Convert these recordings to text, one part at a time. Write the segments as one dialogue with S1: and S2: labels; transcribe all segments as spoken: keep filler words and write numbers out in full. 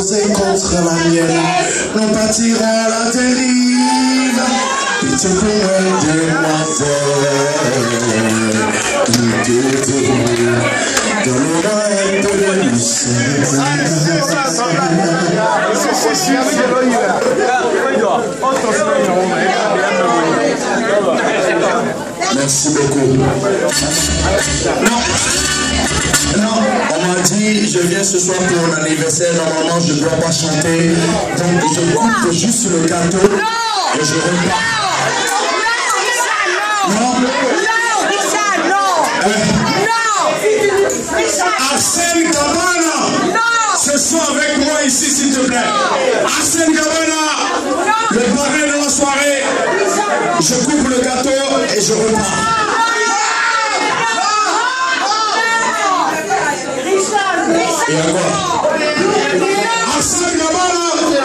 S1: opposée contre la mienne. Nous partirons à la dérive. Pitié pour moi, demoiselle. Donne-moi un peu de Merci beaucoup. Non, non, on m'a dit, je viens ce soir pour mon anniversaire. Normalement, je ne dois pas chanter. Donc, je coupe juste le gâteau et je repars. Non, non, Arsène Gabana, ce soir avec moi ici, s'il te plaît. Arsène Gabana, le parrain de la soirée. Je coupe le gâteau et je repars. Et à quoi? Arsène Gabana.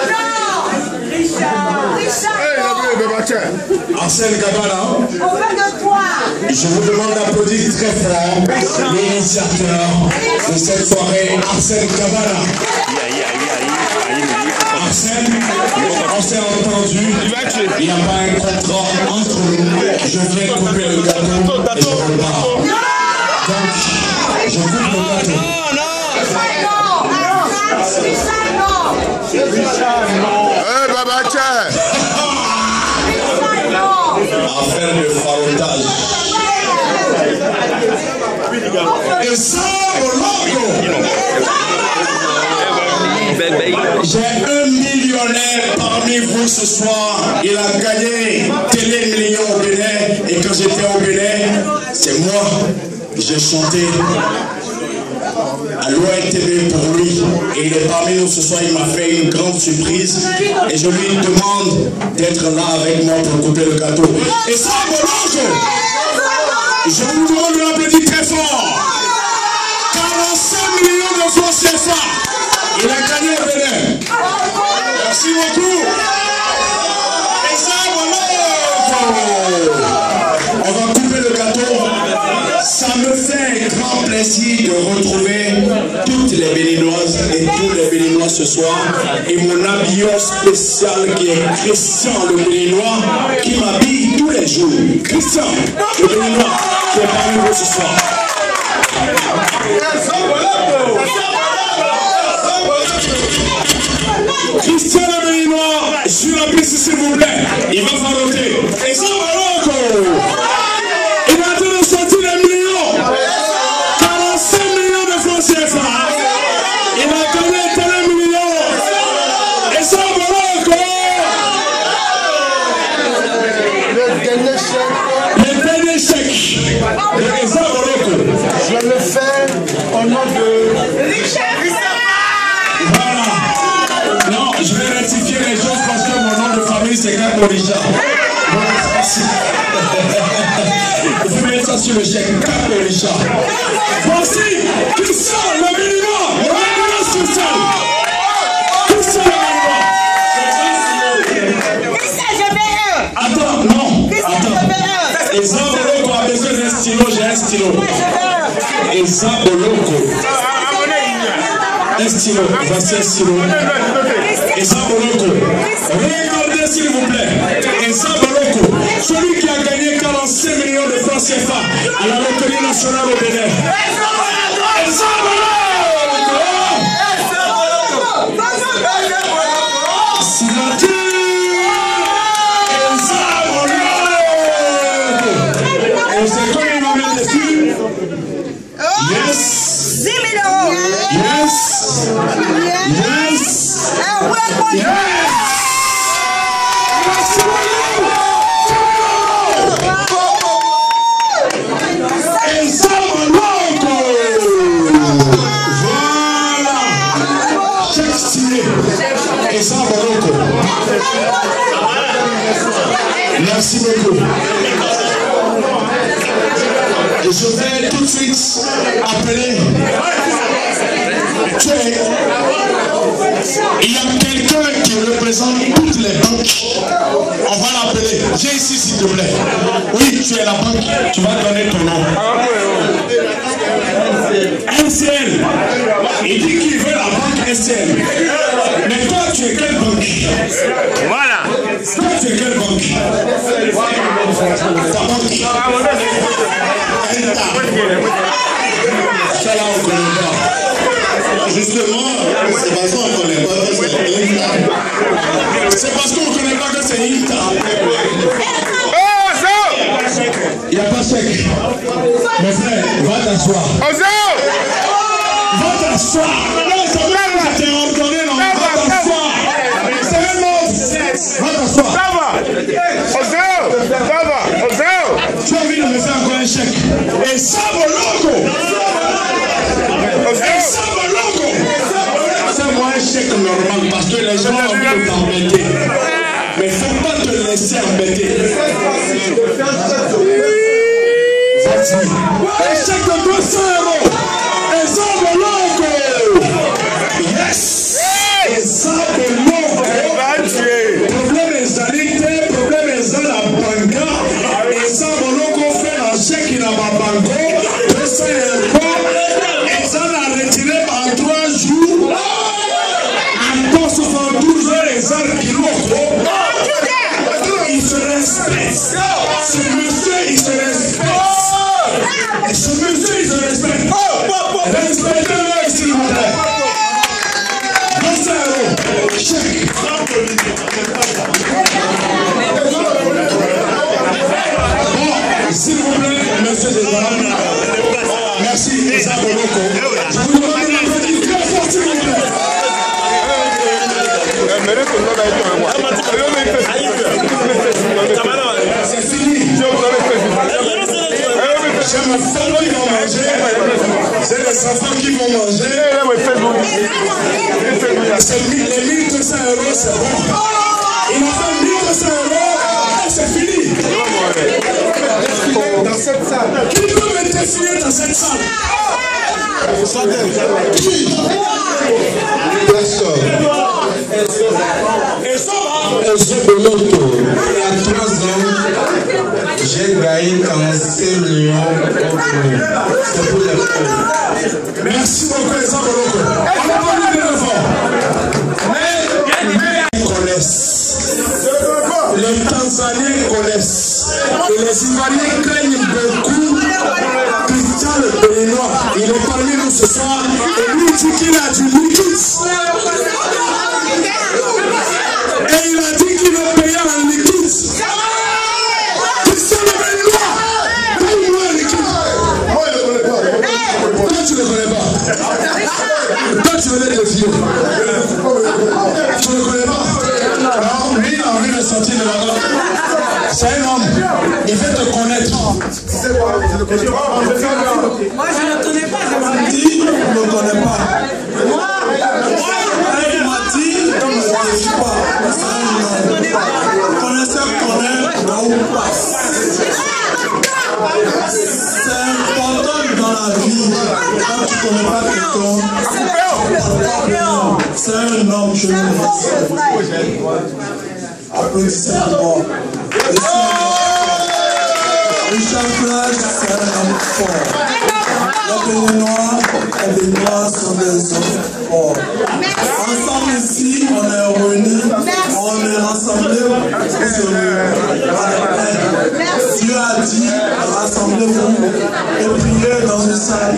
S1: Arsène Gabana. Je vous demande d'applaudir très fort l'initiateur de cette soirée, Arsène Gabana. Arsène, on s'est entendu, il n'y a pas un contrat entre nous. Je viens couper le gâteau et je repars. Donc, je coupe le gâteau.
S2: Eh, Baba, tiens!
S1: Affaire de farotage. Et ça, j'ai un millionnaire parmi vous ce soir. Il a gagné télé million au Bénin. Et quand j'étais au Bénin, c'est moi. J'ai chanté à l'O L T V pour lui. Et il est parmi nous ce soir. Il m'a fait une grande surprise. Et je lui demande d'être là avec moi pour couper le gâteau. Et ça, Bolongo, je vous demande de l'applaudir très fort. quarante-cinq millions de francs C F A. Il a gagné au Bénin. Merci beaucoup. Et ça, Bolongo, on va couper le gâteau. Ça me fait un grand plaisir de retrouver toutes les Béninoises et tous les Béninois ce soir. Et mon habilleur spécial qui est Christian le Béninois, qui m'habille tous les jours. Christian le Béninois qui est parmi vous ce soir. Christian le Béninois, sur la piste s'il vous plaît. Il va faroter. Et ça, Marocco. Il va te sortir les millions. quarante-cinq millions de francs C F A. Il va gagner télé millions. Et ça, Morocco. Le dernier chèque. Le dernier chèque. Et ça, Morocco. Je le fais au nom de Richard. Voilà. Non, je vais rectifier les choses parce que mon nom de famille c'est Kako Richard. Vous mettez ça sur le chèque, Kako Richard. Voici Christian le Béninois, le Béninois social. Christian le Béninois. Christian, je veux un. Attends, non. Christian, je veux un. Et Zaboloko a besoin d'un stylo, j'ai un stylo. Et Zaboloko. Un stylo, voici un stylo. Et Zaboloko. Regardez s'il vous plaît. Et Zaboloko, celui qui a gagné quarante-cinq millions de francs C F A à la loterie nationale au Bénin. Et Zaboloko. Signature. Et Zaboloko. Et vous savez quoi il m'a mis dessus? Yes. dix mille euros. Yes. Yes. Yes. Et Zaboloko. Voilà. Chèque stylé. Et Zaboloko. Merci beaucoup. Et je vais tout de suite appeler. Tu es, il y a quelqu'un qui représente toutes les banques. On va l'appeler. Viens ici s'il te plaît. Oui, tu es la banque. Tu vas donner ton nom. M C L. Il dit qu'il veut la banque M C L. tu es quelle banque?
S3: Voilà.
S1: Toi, tu es quelle banque? Ta banque. Ça là, on ne connaît pas. Justement, c'est parce qu'on ne connaît pas que c'est Inta. C'est parce qu'on ne connaît pas que c'est Inta. Il n'y a pas chèque. Mon frère, va t'asseoir. Va t'asseoir. Non, ça veut dire que tu es ordonné, non. Va t'asseoir. C'est un autre. Va t'asseoir. Tu as envie de me faire encore un chèque. Et ça, mon loco. Et ça, mon loco. C'est moi un chèque normal parce que les gens ont envie de t'embêter. Mais il ne faut pas te laisser embêter. Vas-y. Un chèque de deux cents euros. Et ça, mon loco. Yes. Et ça, mon loco. Problème estalité, problème est dans la banque. Et ça, mon loco fait un chèque qui n'a pas banque. deux cents euros. Et ça l'a retiré en trois jours. Encore soixante-douze heures et ça, le kilo. Il se respecte. Ce monsieur, il se respecte. Et ce monsieur, il se respecte. Respectez-le, s'il vous plaît. deux cents euros. Chèque. Bon, s'il vous plaît, monsieur Zézara. Merci, Eza Boloko. Je vous demande de m'applaudir très fort, s'il vous plaît. C'est fini. J'ai ma femme qui va manger. C'est les enfants qui vont manger. C'est les mille deux cents euros, c'est bon. Il m'a fait mille deux cents euros. C'est fini. Dans cette salle. Qui peut me défier dans cette salle? Qui? Personne. Et ça va? Et ce Boloto, il y a trois ans, j'ai gagné quarante-cinq millions d'euros. C'est pour les pauvres. Merci beaucoup, Eza Boloto. On a connu de l'effort. Mais, mais, ils connaissent. Les Tanzaniens connaissent. Et les Ivoiriens craignent beaucoup. Christian le Béninois, il est parmi nous ce soir. Et lui dit qu'il a du liquide. Et il a dit qu'il est payé en liquide. Christian le Béninois, paye-moi en liquide. Moi, je ne le connais pas. Toi, tu ne le connais pas. Toi, tu venais de le fier. Tu ne le connais pas. Alors, lui, il a envie de sortir de là-bas. C'est un homme. Il veut te connaître.
S4: Moi, je ne le connais pas. Je m'a dit, je ne le connais pas. Moi, il m'a dit, je ne le connais pas. Connaisseur connaît, là où passe. C'est important dans la vie. Quand tu ne connais pas quelqu'un, c'est un homme que je applaudissez pour moi. Richard Flash, c'est un homme fort. Les Béninois, les Béninois sont des hommes forts. Ensemble ici, on est réunis, on est rassemblés pour se Dieu a dit, rassemblez-vous et priez dans une salle.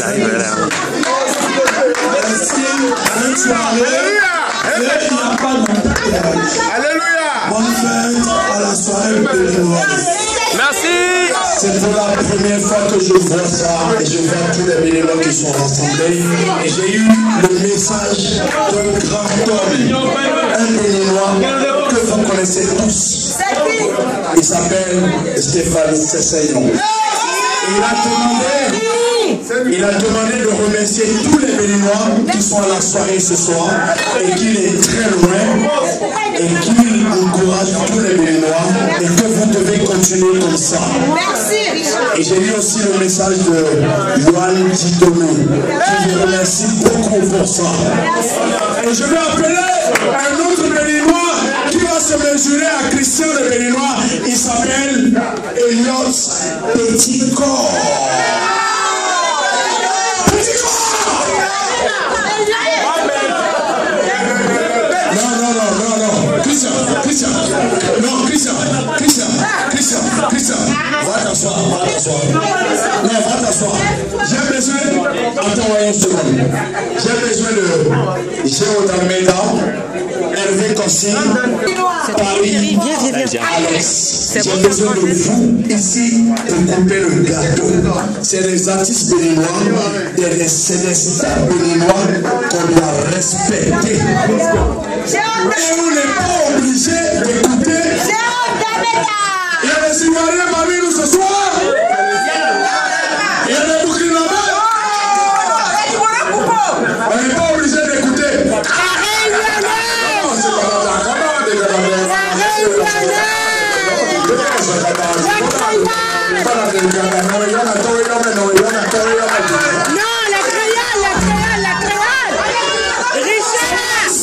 S4: Merci, bonne soirée. Et il n'y a pas d'embouteillage.
S3: Alléluia.
S4: Bonne fête à la soirée béninoise.
S3: Merci.
S1: C'est pour la première fois que je vois ça et je vois tous les Béninois qui sont rassemblés. Et j'ai eu le message d'un grand homme, un Béninois que vous connaissez tous. Il s'appelle Stéphane Sessayon. Il a demandé, il a demandé de remercier tous les Béninois qui sont à la soirée ce soir et qu'il est très loin et qu'il encourage tous les Béninois et que vous devez continuer comme ça. Et j'ai lu aussi le message de Johan Titomé qui vous remercie beaucoup pour ça. Et je vais appeler un autre Béninois qui va se mesurer à Christian le Béninois. Il s'appelle Elliot Petit Corps. Petit Corps! Non, non, Géo Dalmeda, Hervé Kossi, Paris, Alex. J'ai besoin de vous ici pour couper le gâteau. C'est des artistes béninois, c'est des stars béninois qu'on doit respecter. Et on n'est pas obligé d'écouter. Il y a des Ivoiriens parmi nous ce soir. Il y a des Burkinabés. On n'est pas obligé d'écouter.
S5: Non, la créole, la créole, la créole. Richard.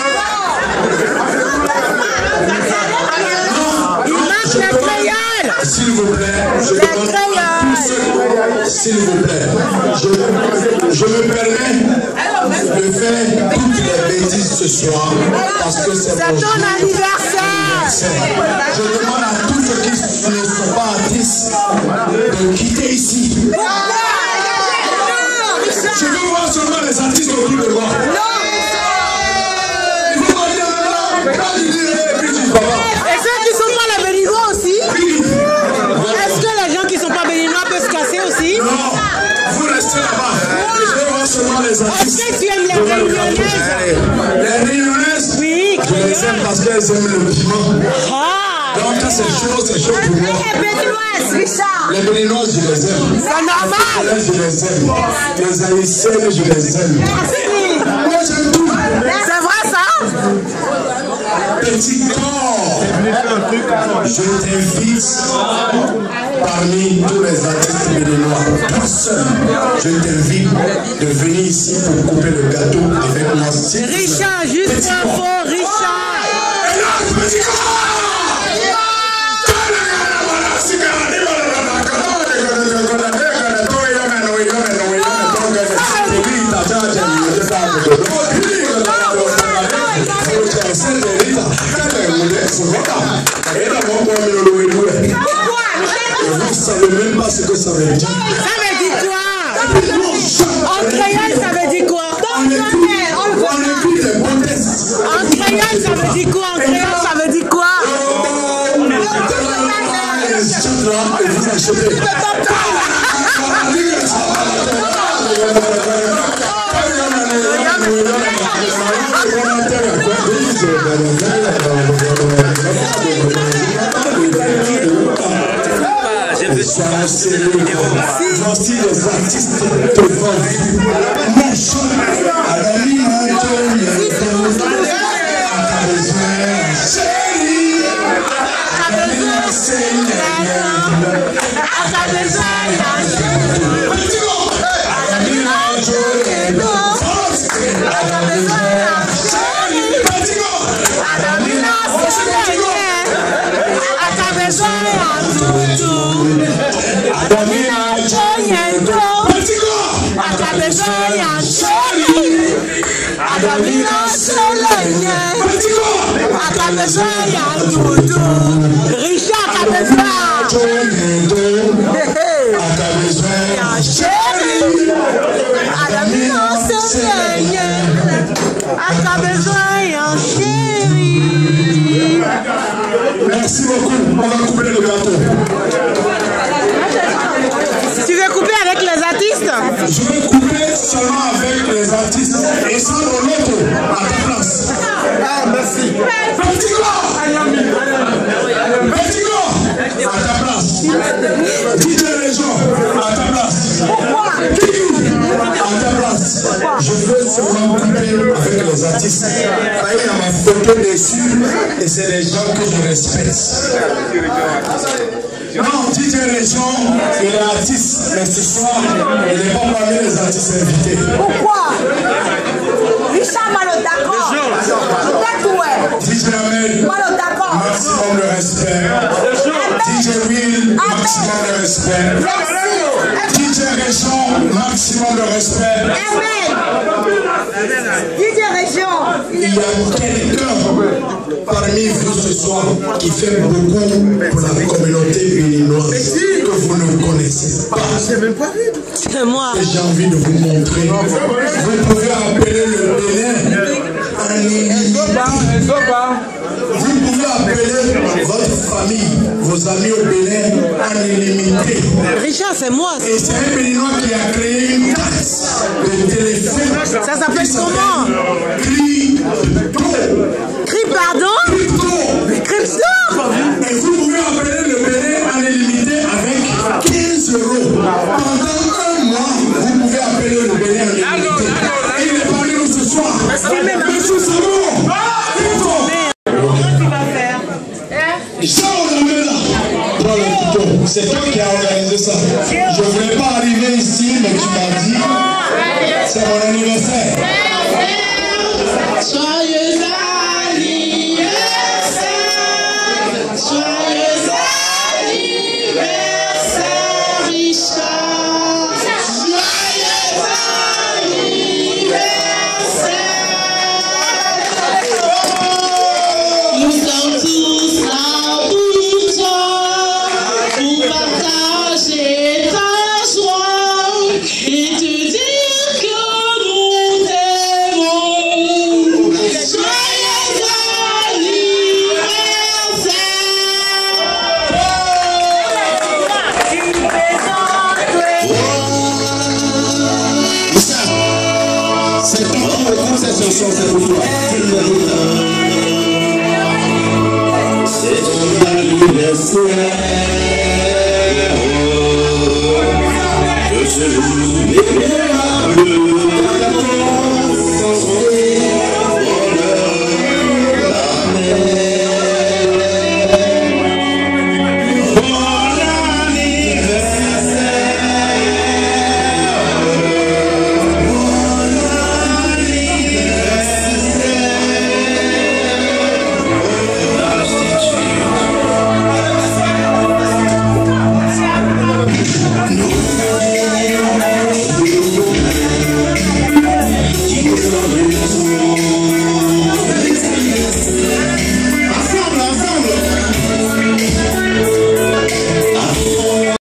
S5: Il manque la créole.
S1: S'il vous plaît, je
S5: La
S1: demande à tous ceux- s'il vous plaît, je, je me permets de faire toutes les bêtises ce soir parce que c'est
S5: C'est
S1: mon
S5: ton
S1: jour.
S5: anniversaire.
S1: Je demande à tous ceux qui ne sont pas artistes de quitter ici. Je veux voir seulement les artistes autour de moi. Il faut pas dire maintenant, quand tu dis, et puis tu vas voir.
S5: Et ceux qui sont pas la béninois aussi? Est-ce que les gens qui sont pas béninois peuvent se casser aussi?
S1: Non, vous restez là-bas. Je veux voir seulement les
S5: Est-ce
S1: artistes.
S5: que tu aimes les réunionnaises?
S1: Les réunionnaises,
S5: Oui,
S1: je les aime parce qu'elles aiment le piment.
S5: Ah!
S1: Donc quand c'est chaud, c'est chaud pour moi.
S5: Les béninoises, Richard!
S1: Les béninoises, je les aime.
S5: C'est normal!
S1: Les je les aime. Les haïtiennes, je les aime.
S5: Merci!
S1: Moi, j'aime tout.
S5: C'est vrai ça?
S1: Petit corps, je t'invite parmi tous les artistes béninois, toi seul, je t'invite de venir ici pour couper le gâteau avec moi.
S5: Richard, juste info, Richard!
S1: Petit corps! Vous savez même pas ce que ça veut dire.
S5: Ça veut dire quoi? En créole, ça veut dire quoi?
S1: On écoute des bons tests.
S5: En créole, ça veut dire quoi? En créole, ça veut dire quoi?
S1: Et vous achetez. Voici les artistes devant vous. Mon chant, Adami Antonio, chérie, Adami
S5: Richard a
S1: Merci beaucoup. On va couper le gâteau.
S5: Tu veux couper avec les artistes?
S1: Je vais couper seulement avec les artistes et sans l'autre à ta place. Ah, merci. Petit corps. Petit corps. À ta place. D J Région. À ta place. À ta place. Je veux seulement couper avec les artistes. Il y a ma photo dessus et c'est les gens que je respecte. Non, D J Région, il est artiste, mais ce soir, il n'est pas parmi les artistes invités.
S5: Pourquoi? Richard Malotako.
S1: D J Ahmed, maximum de respect. D J Will, maximum de respect. D J Région, maximum de respect.
S5: D J Région.
S1: Il y a quelqu'un parmi vous ce soir qui fait beaucoup pour la communauté béninoise que vous ne connaissez pas.
S5: C'est moi.
S1: Et j'ai envie de vous montrer. Vous pouvez appeler le Bénin Vous pouvez appeler votre famille, vos amis au Bénin en illimité.
S5: Richard, c'est moi.
S1: Et c'est un Béninois qui a créé une taxe de téléphone.
S5: Ça s'appelle comment?
S1: Crypto.
S5: Cri pardon?
S1: Crypto.
S5: Crypto.
S1: Et vous pouvez appeler le Bénin en illimité avec quinze euros. Pendant un mois, vous pouvez appeler le Bénin en illimité. Et il est parmi nous ce soir. Monsieur Samo. C'est toi qui as organisé ça. Je ne voulais pas arriver ici, mais tu m'as dit c'est mon anniversaire.
S6: Joyeux anniversaire, joyeux anniversaire, Richard. Joyeux anniversaire. Nous sommes tous là pour toi, pour partager ta joie et te dire que nous t'aimons. Joyeux
S1: anniversaire. C'est toi qui me compte cette chanson, c'est pour toi. C'est ton anniversaire.